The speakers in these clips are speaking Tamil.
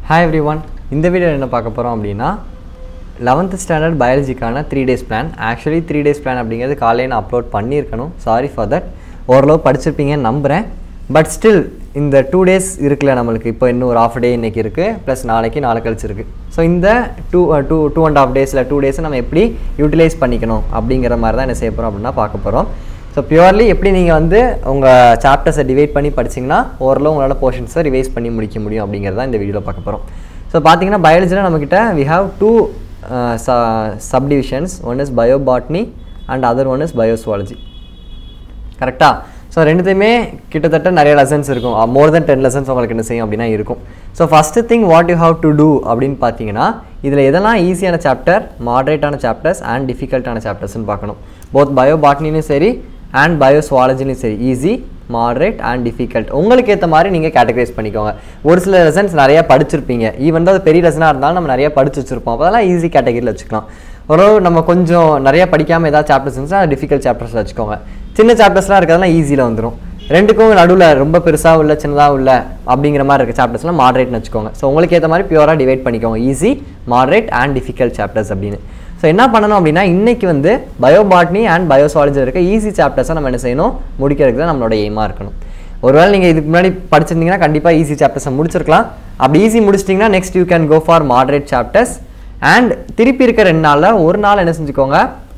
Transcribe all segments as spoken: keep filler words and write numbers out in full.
Hi everyone, இந்த வீடியோ என்ன பார்க்க போறோம் அப்படினா eleventh standard biology-க்கான three days plan. Actually three days plan அப்படிங்கிறது காலையில நான் அப்லோட் பண்ணியிருக்கணும். Sorry for that. ஓரளவு படிச்சிருப்பீங்கன்னு நம்புறேன். But still இந்த two days இருக்குல நமக்கு இப்போ இன்னும் ஒரு half day இன்னைக்கு இருக்கு plus நாளைக்கு நாளை கழிச்சு இருக்கு. So இந்த two two two and a half daysல two days நம்ம எப்படி யூட்டிலைஸ் பண்ணிக்கணும் அப்படிங்கற மாதிரி தான் என்ன செய்ய போறோம் அப்படினா பார்க்க போறோம். So purely எப்படி நீங்க வந்து உங்க சாப்டர்ஸை டிவைட் பண்ணி படிச்சீங்கன்னா ஓரளவு உங்களோட போர்ஷன்ஸை ரிவைஸ் பண்ணி முடிக்க முடியும் அப்படிங்கறத இந்த வீடியோல பார்க்க போறோம். So பாத்தீங்கன்னா பயாலஜில நம்மகிட்ட we have two uh, subdivisions. One is biobotany and other one is biozoology. கரெக்ட்டா? So ரெண்டுத்துமே கிட்டத்தட்ட நிறைய lessons இருக்கும். More than ten lessons உங்களுக்கு என்ன செய்யும் அப்படினா இருக்கும். So first thing what you have to do அப்படினு பாத்தீங்கன்னா இதுல எதெல்லாம் ஈஸியான சாப்டர், மாடரேட்டான சாப்டர்ஸ் and difficultான சாப்டர்ஸ் னு பார்க்கணும். Both biobotany சரி and biozoology சரி easy, moderate and difficult உங்களுக்கு ஏத்த மாதிரி நீங்க கேட்டகரைஸ் பண்ணிக்கோங்க. ஒரு சில லெசன்ஸ் நிறைய படிச்சிருப்பீங்க. ஈவன் தான் பெரிய லெசனா இருந்தாலும் நம்ம நிறைய படிச்சு வச்சிருப்போம். அதெல்லாம் ஈஸி கேட்டகரியில வச்சுக்கலாம். ஒரு நம்ம கொஞ்சம் நிறைய படிக்காம ஏதாவது சாப்டர்ஸ் இருந்தா டிஃபிகல்ட் சாப்டர்ஸ்ல வச்சுக்கோங்க. சின்ன சாப்டர்ஸ்லாம் இருக்கறதெல்லாம் ஈஸில வந்துரும். ரெண்டுக்கும் நடுவுல ரொம்ப பெருசா உள்ள சின்னதா உள்ள அப்படிங்கிற மாதிரி இருக்க சாப்டர்ஸ்லாம் மாடரேட்னு வச்சுக்கோங்க. சோ உங்களுக்கு ஏத்த மாதிரி பியூரா டிவைட் பண்ணிக்கோங்க. Easy, moderate and difficult chapters அப்படினு. So என்ன பண்ணனும் அப்படினா இன்னைக்கு வந்து பயோபாட்னி and பயோசாலஜி இருக்க ஈஸி சாப்டர்ஸை நம்ம என்ன செய்யணும் முடிக்கிறதுக்கு தான் நம்மளோட எய்மா இருக்கணும். ஒருவேளை நீங்க இதுக்கு முன்னாடி படிச்சிருந்தீங்கன்னா கண்டிப்பா ஈஸி சாப்டர்ஸை முடிச்சிருக்கலாம். அப்படி ஈஸி முடிச்சிட்டீங்கன்னா next you can go for moderate chapters and திருப்பி இருக்க ரெண்டு நாள்ல ஒரு நாள் என்ன செஞ்சுக்கோங்க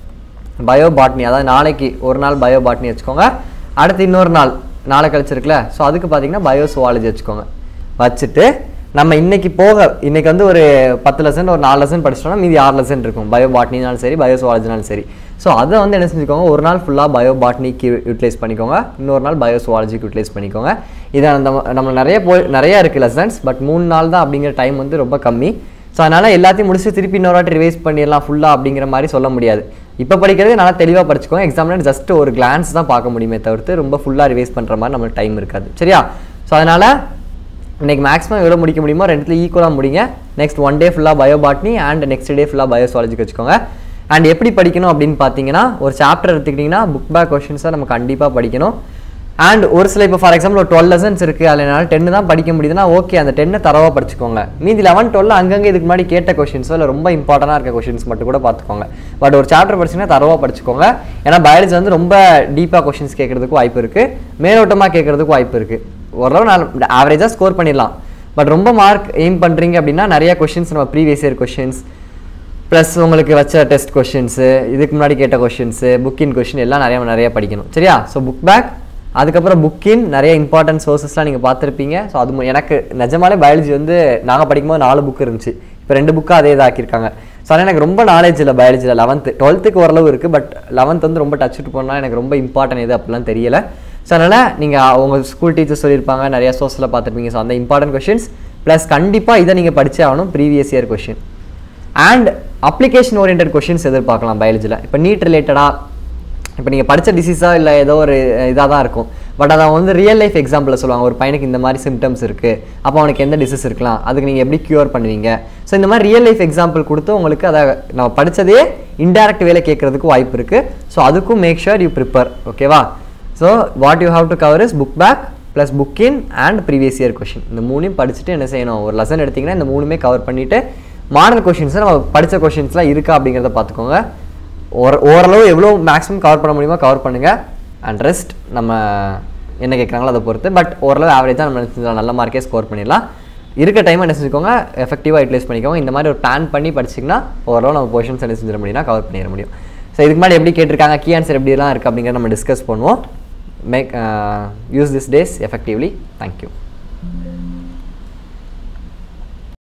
பயோபாட்னி அதாவது நாளைக்கு ஒரு நாள் பயோபாட்னி வச்சுக்கோங்க. அடுத்து இன்னொரு நாள் நாளை கழிச்சு இருக்குல சோ அதுக்கு பாத்தீங்கன்னா பயோசுவாலஜி வச்சுக்கோங்க. வச்சிட்டு நம்ம இன்னைக்கு போக இன்னைக்கு வந்து ஒரு ten லெசன் ஒரு four லெசன் படிச்சோம்னா மீதி six லெசன் இருக்கும். பயோபாட்னினாலும் சரி பயோசுவாலஜினாலும் சரி. சோ அத வந்து என்ன செஞ்சுக்கோங்க ஒரு நாள் ஃபுல்லா பயோபாட்னிக்கு யூட்டிலைஸ் பண்ணிக்கோங்க. இன்னொரு நாள் பயோசுவாலஜிக்கு யூட்டிலைஸ் பண்ணிக்கோங்க. இத நம்ம நிறைய நிறைய இருக்கு லெசன்ஸ் பட் மூணு நாள் தான் அப்படிங்கிற டைம் வந்து ரொம்ப கம்மி. சோ அதனால எல்லாத்தையும் முடிச்சு திருப்பி இன்னொரு வாட்டி ரிவைஸ் பண்ணிரலாம் ஃபுல்லா அப்படிங்கிற மாதிரி சொல்ல முடியாது. இப்ப படிக்கிறது நல்லா தெளிவா படிச்சுக்கோங்க. எக்ஸாம்ல ஜஸ்ட் ஒரு glance தான் பார்க்க முடியுமே தவிர்த்து ரொம்ப ஃபுல்லா ரிவைஸ் பண்ற மாதிரி நமக்கு டைம் இருக்காது. சரியா? சோ அதனால இன்னைக்கு மேக்ஸிமம் எவ்வளவு முடிக்க முடியுமோ ரெண்டுல ஈக்குவலா முடிங்க. நெக்ஸ்ட் ஒன் டே ஃபுல்லா பயோபாட்னி அண்ட் நெக்ஸ்ட் டே ஃபுல்லா பயோசுவாலஜி வச்சுக்கோங்க. அண்ட் எப்படி படிக்கணும் அப்படினு பாத்தீங்கன்னா ஒரு சாப்டர் எடுத்துக்கிட்டீங்கன்னா புக் பேக் क्वेश्चंस நம்ம கண்டிப்பா படிக்கணும். அண்ட் ஒரு சில இப்போ ஃபார் எக்ஸாம்பிள் ஒரு twelve லெசன்ஸ் இருக்கு அதனால ten தான் படிக்க முடியுதுன்னா ஓகே அந்த ten தரவா படிச்சுக்கோங்க. மீதி eleven twelve அங்கங்க இதுக்கு முன்னாடி கேட்ட क्वेश्चंस இல்ல ரொம்ப இம்பார்ட்டன்ட்டா இருக்க क्वेश्चंस மட்டும் கூட பாத்துக்கோங்க. பட் ஒரு சாப்டர் படிச்சீங்கன்னா தரவா படிச்சுக்கோங்க. ஏன்னா பயாலஜி வந்து ரொம்ப டீப்பா क्वेश्चंस கேக்குறதுக்கு வாய்ப்பு இருக்கு. மேலோட்டமா கேக்குறதுக்கு வாய்ப்பு இருக்கு. ஓரளவு நான் ஆவரேஜா ஸ்கோர் பண்ணிடலாம். பட் ரொம்ப மார்க் எய்ம் பண்றீங்க அப்படின்னா நிறைய क्वेश्चंस நம்ம ப்ரீவியஸ் இயர் क्वेश्चंस ப்ளஸ் உங்களுக்கு வச்ச டெஸ்ட் क्वेश्चंस இதுக்கு முன்னாடி கேட்ட क्वेश्चंस புக் இன் क्वेश्चन எல்லாம் நிறைய நிறைய படிக்கணும். சரியா? சோ புக் பேக் அதுக்கு அப்புறம் புக் இன் நிறைய இம்பார்ட்டன்ட் சோர்சஸ்லாம் நீங்க பார்த்திருப்பீங்க. சோ அது எனக்கு நிஜமாலே பயாலஜி வந்து நாங்க படிக்கும்போது நாலு புக் இருந்துச்சு. இப்போ ரெண்டு புக்கா அதே தான் ஆக்கியிருக்காங்க. சோ அதனால எனக்கு ரொம்ப நாலேஜ் இல்ல பயாலஜில eleventh twelfth ஓரளவு இருக்கு. பட் eleventh வந்து ரொம்ப டச் விட்டு போனா எனக்கு ரொம்ப இம்பார்ட்டன்ட் எது அப்படிலாம் தெரியல. சோ அதனால நீங்க உங்க ஸ்கூல் டீச்சர் சொல்லிருப்பாங்க நிறைய சோர்ஸ்ல பார்த்திருப்பீங்க. சோ அந்த இம்பார்ட்டன்ட் क्वेश्चंस ப்ளஸ் கண்டிப்பா இத நீங்க படிச்சே ஆகணும் previous year question and application oriented questions எதிர்பார்க்கலாம் பயாலஜில. இப்போ நீட் ரிலேட்டடா இப்போ நீங்க படிச்ச டிசீஸா இல்ல ஏதோ ஒரு இதா தான் இருக்கும். பட் அத வந்து ரியல் லைஃப் எக்ஸாம்பிள்ல சொல்லுவாங்க. ஒரு பையனுக்கு இந்த மாதிரி சிம்டம்ஸ் இருக்கு. அப்ப அவனுக்கு எந்த டிசீஸ் இருக்கலாம்? அதுக்கு நீங்க எப்படி கியூர் பண்ணுவீங்க? சோ இந்த மாதிரி ரியல் லைஃப் எக்ஸாம்பிள் கொடுத்து உங்களுக்கு அத நம்ம படிச்சதே இன்டைரக்ட் வேல கேக்குறதுக்கு வாய்ப்பு இருக்கு. சோ அதுக்கும் மேக் ஷூர் யூ ப்ரிப்பேர். ஓகேவா? So what you have to cover is book back plus book in and previous year question. இந்த மூணையும் படிச்சிட்டு என்ன செய்யணும் ஒரு லெசன் எடுத்தீங்கன்னா இந்த மூணுமே கவர் பண்ணிட்டு மாடல் क्वेश्चंस நம்ம படிச்ச क्वेश्चंसலாம் இருக்கா அப்படிங்கறத பாத்துக்கோங்க. ஓரளவு எவ்வளவு மேக்ஸிமம் கவர் பண்ண முடியுமோ கவர் பண்ணுங்க. அண்ட் ரெஸ்ட் நம்ம என்ன கேக்குறாங்களோ அதை பொறுத்து. பட் ஓரளவு ஆவரேஜா நம்ம நல்ல மார்க்கே ஸ்கோர் பண்ணிடலாம். இருக்க டைம் என்ன செஞ்சுக்கோங்க எஃபெக்டிவா யூட்டிலைஸ் பண்ணிக்கோங்க. இந்த மாதிரி ஒரு பிளான் பண்ணி படிச்சீங்கன்னா ஓரளவு நம்ம போர்ஷன்ஸ் என்ன செஞ்சிட முடியும்னா கவர் பண்ணிட முடியும். ஸோ இதுக்கு முன்னாடி எப்படி கேட்டிருக்காங்க கீ ஆன்சர் எப்படிலாம் இருக்குது அப்படிங்கிறத நம்ம டிஸ்கஸ் பண்ணுவோம். Make use this days effectively. Thank you.